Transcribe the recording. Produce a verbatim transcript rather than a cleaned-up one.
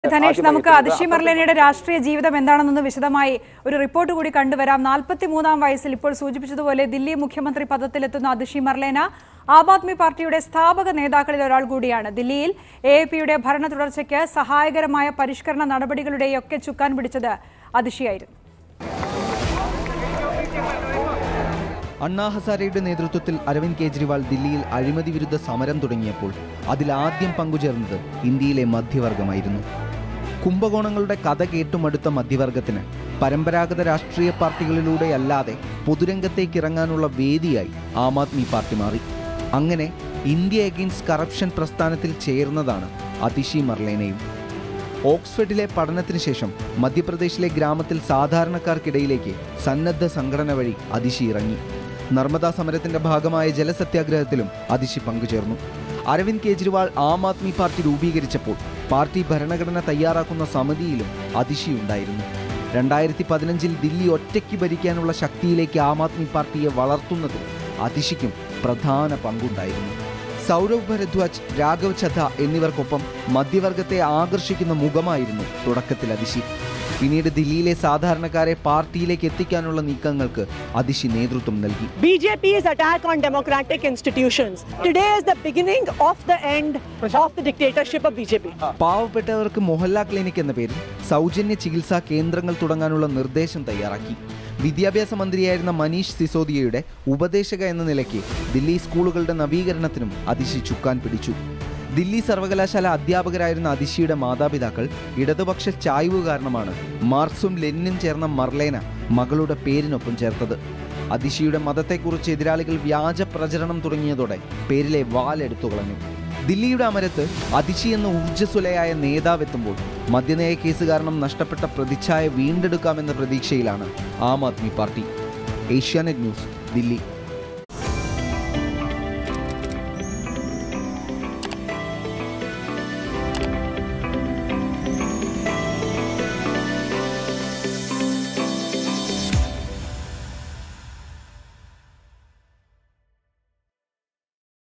ധനേഷ്, നമുക്ക് അതിഷി മർലേനയുടെ രാഷ്ട്രീയ ജീവിതം എന്താണെന്ന് വിശദമായി ഒരു റിപ്പോർട്ട് കൂടി കണ്ടുവരാം. നാൽപ്പത്തിമൂന്നാം വയസ്സിൽ ഇപ്പോൾ സൂചിപ്പിച്ചതുപോലെ ദില്ലി മുഖ്യമന്ത്രി പദത്തിലെത്തുന്ന അതിഷി മർലേന ആം ആദ്മി പാർട്ടിയുടെ സ്ഥാപക നേതാക്കളിൽ ഒരാൾ കൂടിയാണ്. ദില്ലിയിൽ എ എ പിയുടെ ഭരണ തുടർച്ചയ്ക്ക് സഹായകരമായ പരിഷ്കരണ നടപടികളുടെയൊക്കെ ചുക്കാൻ പിടിച്ചത് അതിഷിയായിരുന്നു. അണ്ണാ ഹസാരെയുടെ നേതൃത്വത്തിൽ അരവിന്ദ് കെജ്രിവാൾ ദില്ലിയിൽ അഴിമതി വിരുദ്ധ സമരം തുടങ്ങിയപ്പോൾ അതിലാദ്യം പങ്കുചേർന്നത് ഇന്ത്യയിലെ മധ്യവർഗമായിരുന്നു. കുംഭകോണങ്ങളുടെ കഥ കേട്ടുമടുത്ത മധ്യവർഗത്തിന് പരമ്പരാഗത രാഷ്ട്രീയ പാർട്ടികളിലൂടെയല്ലാതെ പൊതുരംഗത്തേക്ക് ഇറങ്ങാനുള്ള വേദിയായി ആം ആദ്മി പാർട്ടി മാറി. അങ്ങനെ ഇന്ത്യ എഗെയിൻസ്റ്റ് കറപ്ഷൻ പ്രസ്ഥാനത്തിൽ ചേർന്നതാണ് അതിഷി മർലേനയും. ഓക്സ്ഫഡിലെ പഠനത്തിന് ശേഷം മധ്യപ്രദേശിലെ ഗ്രാമത്തിൽ സാധാരണക്കാർക്കിടയിലേക്ക് സന്നദ്ധ സംഘടന വഴി അതിഷി ഇറങ്ങി. നർമ്മദ സമരത്തിന്റെ ഭാഗമായ ജലസത്യാഗ്രഹത്തിലും അതിഷി പങ്കുചേർന്നു. അരവിന്ദ് കെജ്രിവാൾ ആം ആദ്മി പാർട്ടി രൂപീകരിച്ചപ്പോൾ പാർട്ടി ഭരണഘടന തയ്യാറാക്കുന്ന സമിതിയിലും അതിഷി ഉണ്ടായിരുന്നു. രണ്ടായിരത്തി പതിനഞ്ചിൽ ദില്ലി ഒറ്റയ്ക്ക് ഭരിക്കാനുള്ള ശക്തിയിലേക്ക് ആം ആദ്മി പാർട്ടിയെ വളർത്തുന്നതിൽ അതിഷിക്കും പ്രധാന പങ്കുണ്ടായിരുന്നു. സൗരവ് ഭരദ്വാജ്, രാഘവ് ചദ്ദ എന്നിവർക്കൊപ്പം മധ്യവർഗത്തെ ആകർഷിക്കുന്ന മുഖമായിരുന്നു തുടക്കത്തിൽ അതിഷി. പിന്നീട് ദില്ലിയിലെ സാധാരണക്കാരെ പാർട്ടിയിലേക്ക് എത്തിക്കാനുള്ള നീക്കങ്ങൾക്ക് അതിഷി നേതൃത്വം നൽകി. B J P's attack on democratic institutions today is the beginning of the end of the dictatorship of B J P. പാവപ്പെട്ടവർക്ക് മൊഹല്ല ക്ലിനിക് എന്ന പേരിൽ സൗജന്യ ചികിത്സാ കേന്ദ്രങ്ങൾ തുടങ്ങാനുള്ള നിർദ്ദേശം തയ്യാറാക്കി. വിദ്യാഭ്യാസ മന്ത്രിയായിരുന്ന മനീഷ് സിസോദിയയുടെ ഉപദേശക എന്ന നിലയ്ക്ക് ദില്ലി സ്കൂളുകളുടെ നവീകരണത്തിനും അതിഷി ചുക്കാൻ പിടിച്ചു. ദില്ലി സർവകലാശാല അധ്യാപകരായിരുന്ന അതിഷിയുടെ മാതാപിതാക്കൾ ഇടതുപക്ഷ ചായ്വ് കാരണമാണ് മാർക്സും ലെനിനും ചേർന്ന മർലേന മകളുടെ പേരിനൊപ്പം ചേർത്തത്. അതിഷിയുടെ മതത്തെക്കുറിച്ച് എതിരാളികൾ വ്യാജ പ്രചരണം തുടങ്ങിയതോടെ പേരിലെ വാലെടുത്തു കളഞ്ഞു. ദില്ലിയുടെ അമരത്ത് അതിഷി എന്ന ഊർജ്ജസ്വലയായ നേതാവെത്തുമ്പോൾ മദ്യനയ കേസ് കാരണം നഷ്ടപ്പെട്ട പ്രതിച്ഛായ വീണ്ടെടുക്കാമെന്ന പ്രതീക്ഷയിലാണ് ആം ആദ്മി പാർട്ടി. ഏഷ്യാനെറ്റ് ന്യൂസ്, ദില്ലി.